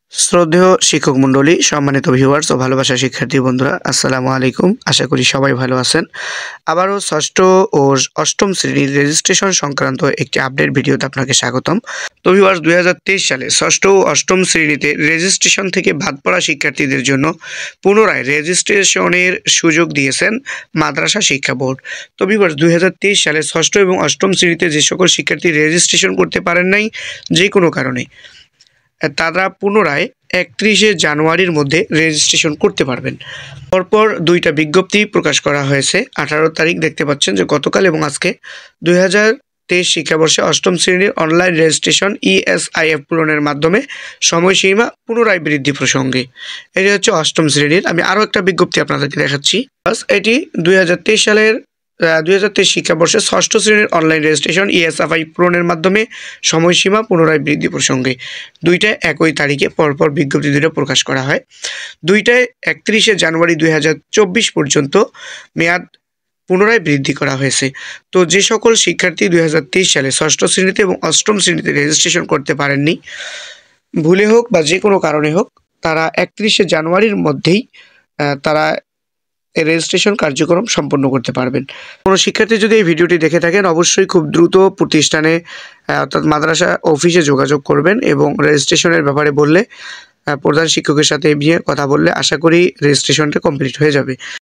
শ্রদ্ধেয় শিক্ষক মণ্ডলী, সম্মানিত ভিউয়ার্স ও ভালোবাসা শিক্ষার্থী বন্ধুরা, আসসালামু আলাইকুম। আশা করি সবাই ভালো আছেন। আবারও ষষ্ঠ ও অষ্টম শ্রেণীর রেজিস্ট্রেশন সংক্রান্ত একটি আপডেট ভিডিওতে আপনাকে স্বাগতম। তো ভিউয়ার্স, 2023 সালে ষষ্ঠ ও অষ্টম শ্রেণীতে রেজিস্ট্রেশন থেকে বাদ পড়া শিক্ষার্থীদের জন্য পুনরায় রেজিস্ট্রেশনের সুযোগ দিয়েছেন মাদ্রাসা শিক্ষা বোর্ড। তো ভিউয়ার্স, 2023 সালে ষষ্ঠ এবং অষ্টম শ্রেণীতে যে সকল শিক্ষার্থী রেজিস্ট্রেশন করতে পারেন নাই যে কোনো কারণে, তারা পুনরায় 31শে জানুয়ারির মধ্যে রেজিস্ট্রেশন করতে পারবেন। পরপর দুইটা বিজ্ঞপ্তি প্রকাশ করা হয়েছে। 18 তারিখ দেখতে পাচ্ছেন যে গতকাল এবং আজকে 2023 শিক্ষাবর্ষে অষ্টম শ্রেণীর অনলাইন রেজিস্ট্রেশন ESIF পূরণের মাধ্যমে সময়সীমা পুনরায় বৃদ্ধি প্রসঙ্গে। এটি হচ্ছে অষ্টম শ্রেণীর। আমি আরও একটা বিজ্ঞপ্তি আপনাদেরকে দেখাচ্ছি। এটি 2023 সালের 2023 শিক্ষাবর্ষে ষষ্ঠ শ্রেণীর অনলাইন রেজিস্ট্রেশন ESIF পূরণের মাধ্যমে সময়সীমা পুনরায় বৃদ্ধি প্রসঙ্গে। দুইটায় একই তারিখে পরপর বিজ্ঞপ্তি দুটো প্রকাশ করা হয়। দুইটায় 31শে জানুয়ারি 2024 পর্যন্ত মেয়াদ পুনরায় বৃদ্ধি করা হয়েছে। তো যে সকল শিক্ষার্থী 2023 সালে ষষ্ঠ শ্রেণীতে এবং অষ্টম শ্রেণীতে রেজিস্ট্রেশন করতে পারেননি, ভুলে হোক বা যে কোনো কারণে হোক, তারা 31শে জানুয়ারির মধ্যেই তারা রেজিস্ট্রেশন কার্যক্রম সম্পন্ন করতে পারবেন। কোনো শিক্ষার্থী যদি এই ভিডিওটি দেখে থাকেন, অবশ্যই খুব দ্রুত প্রতিষ্ঠানে অর্থাৎ মাদ্রাসা অফিসে যোগাযোগ করবেন এবং রেজিস্ট্রেশনের ব্যাপারে বললে প্রধান শিক্ষকের সাথে নিয়ে কথা বললে আশা করি রেজিস্ট্রেশনটা কমপ্লিট হয়ে যাবে।